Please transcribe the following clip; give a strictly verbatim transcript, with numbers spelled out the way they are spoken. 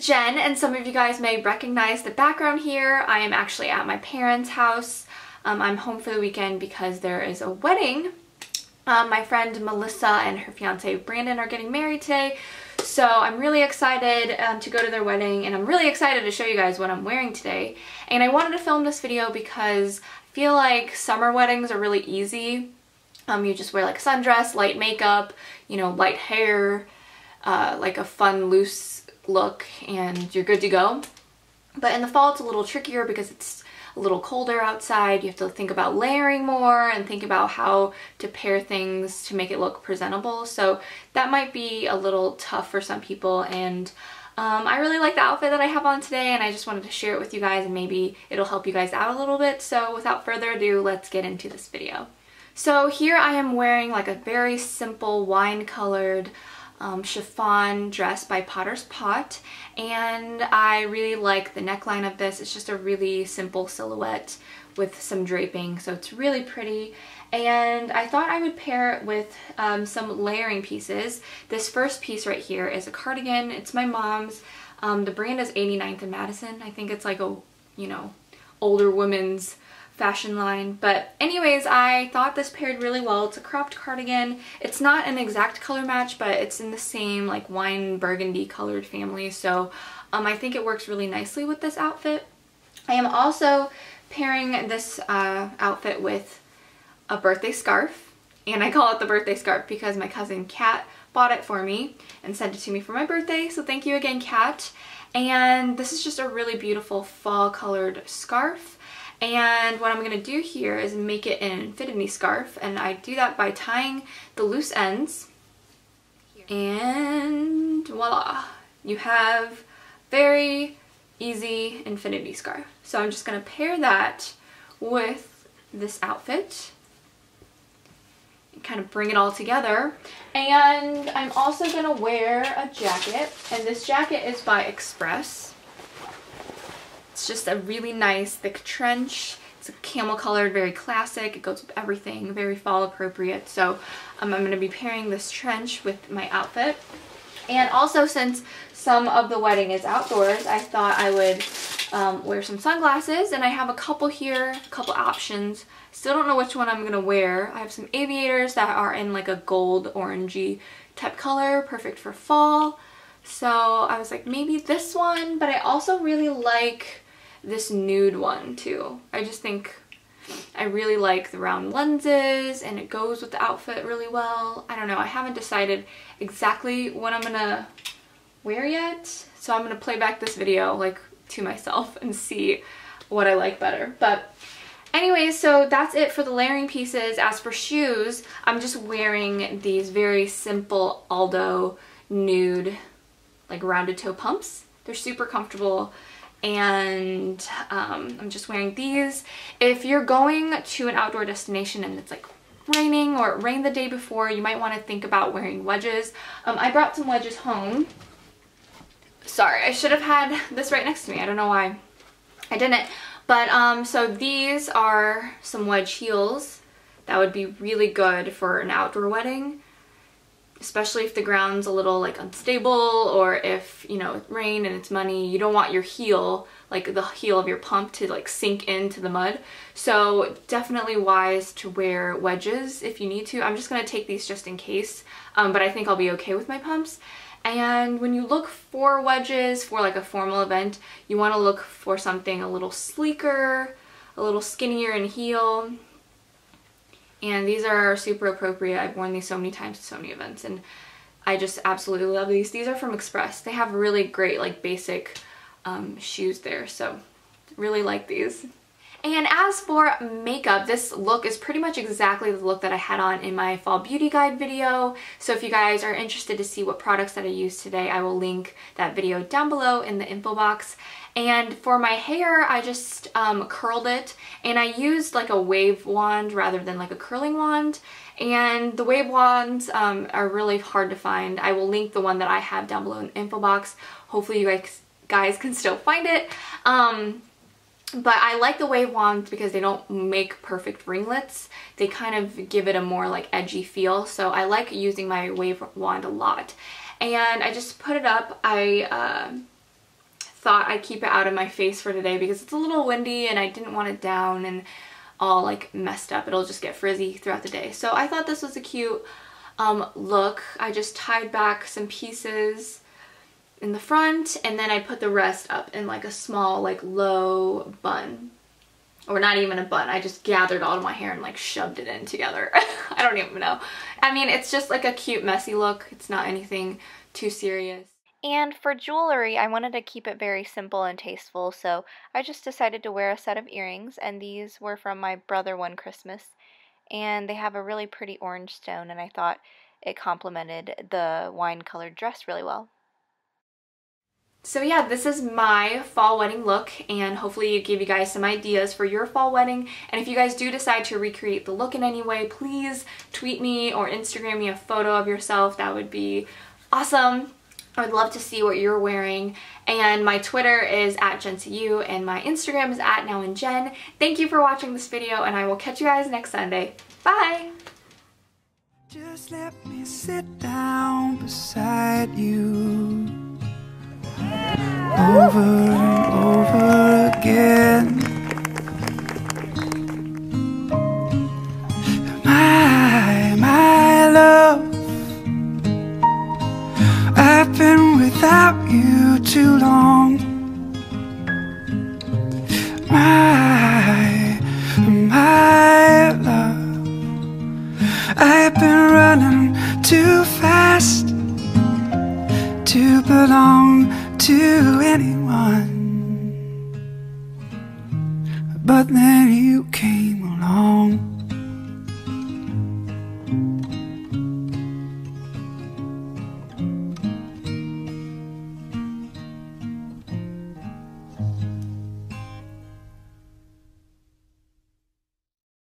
Jen, and some of you guys may recognize the background here. I am actually at my parents' house. Um, I'm home for the weekend because there is a wedding. Um, my friend Melissa and her fiance Brandon are getting married today, so I'm really excited um, to go to their wedding, and I'm really excited to show you guys what I'm wearing today. And I wanted to film this video because I feel like summer weddings are really easy. Um, you just wear like a sundress, light makeup, you know, light hair, uh, like a fun loose look, and you're good to go. But in the fall it's a little trickier because it's a little colder outside. You have to think about layering more and think about how to pair things to make it look presentable. So that might be a little tough for some people, and um, I really like the outfit that I have on today, and I just wanted to share it with you guys, and maybe it'll help you guys out a little bit. So without further ado, let's get into this video. So here I am wearing like a very simple wine colored um, chiffon dress by Potter's Pot, and I really like the neckline of this. It's just a really simple silhouette with some draping, so it's really pretty. And I thought I would pair it with um, some layering pieces. This first piece right here is a cardigan. It's my mom's. Um, the brand is eighty-ninth and Madison. I think it's like a, you know, older women's fashion line. But anyways, I thought this paired really well. It's a cropped cardigan. It's not an exact color match, but it's in the same like wine burgundy colored family, so um, I think it works really nicely with this outfit. I am also pairing this uh, outfit with a birthday scarf, and I call it the birthday scarf because my cousin Kat bought it for me and sent it to me for my birthday, so thank you again, Kat. And this is just a really beautiful fall colored scarf. And what I'm going to do here is make it an infinity scarf, and I do that by tying the loose ends, and voila, you have very easy infinity scarf. So I'm just going to pair that with this outfit and kind of bring it all together. And I'm also going to wear a jacket, and this jacket is by Express. It's just a really nice thick trench. It's a camel colored, very classic. It goes with everything, very fall appropriate. So um, I'm going to be pairing this trench with my outfit. And also, since some of the wedding is outdoors, I thought I would um, wear some sunglasses, and I have a couple here, a couple options. Still don't know which one I'm going to wear. I have some aviators that are in like a gold orangey type color, perfect for fall. So I was like, maybe this one, but I also really like this nude one too. I just think I really like the round lenses, and it goes with the outfit really well. I don't know, I haven't decided exactly what I'm gonna wear yet, so I'm gonna play back this video like to myself and see what I like better. But anyways, so that's it for the layering pieces. As for shoes, I'm just wearing these very simple Aldo nude like rounded toe pumps. They're super comfortable, and um, I'm just wearing these. If you're going to an outdoor destination and it's like raining, or it rained the day before, you might want to think about wearing wedges. Um, I brought some wedges home. Sorry, I should have had this right next to me. I don't know why I didn't. But um, so these are some wedge heels that would be really good for an outdoor wedding, especially if the ground's a little like unstable, or if, you know, it's rain and it's muddy. You don't want your heel, like the heel of your pump, to like sink into the mud. So definitely wise to wear wedges if you need to. I'm just going to take these just in case, um, but I think I'll be okay with my pumps. And when you look for wedges for like a formal event, you want to look for something a little sleeker, a little skinnier in heel. And these are super appropriate. I've worn these so many times to so many events, and I just absolutely love these. These are from Express. They have really great like basic um, shoes there, so really like these. And as for makeup, this look is pretty much exactly the look that I had on in my fall beauty guide video. So if you guys are interested to see what products that I used today, I will link that video down below in the info box. And for my hair, I just um, curled it, and I used like a wave wand rather than like a curling wand. And the wave wands um, are really hard to find. I will link the one that I have down below in the info box. Hopefully you guys, guys can still find it. Um, But I like the wave wands because they don't make perfect ringlets. They kind of give it a more like edgy feel. So I like using my wave wand a lot. And I just put it up. I uh, thought I'd keep it out of my face for today because it's a little windy and I didn't want it down and all like messed up. It'll just get frizzy throughout the day. So I thought this was a cute um, look. I just tied back some pieces in the front and then I put the rest up in like a small like low bun. Or not even a bun. I just gathered all of my hair and like shoved it in together. I don't even know. I mean, it's just like a cute messy look. It's not anything too serious. And for jewelry, I wanted to keep it very simple and tasteful, so I just decided to wear a set of earrings, and these were from my brother one Christmas. And they have a really pretty orange stone, and I thought it complemented the wine-colored dress really well. So yeah, this is my fall wedding look, and hopefully it gave you guys some ideas for your fall wedding. And if you guys do decide to recreate the look in any way, please tweet me or Instagram me a photo of yourself. That would be awesome. I would love to see what you're wearing. And my Twitter is at Jen to you, and my Instagram is at now and Jen. Thank you for watching this video, and I will catch you guys next Sunday. Bye! Just let me sit down beside you. Over and over again. My, my love, I've been without you too long. My, my love, I've been running too fast to belong to anyone, but then you came.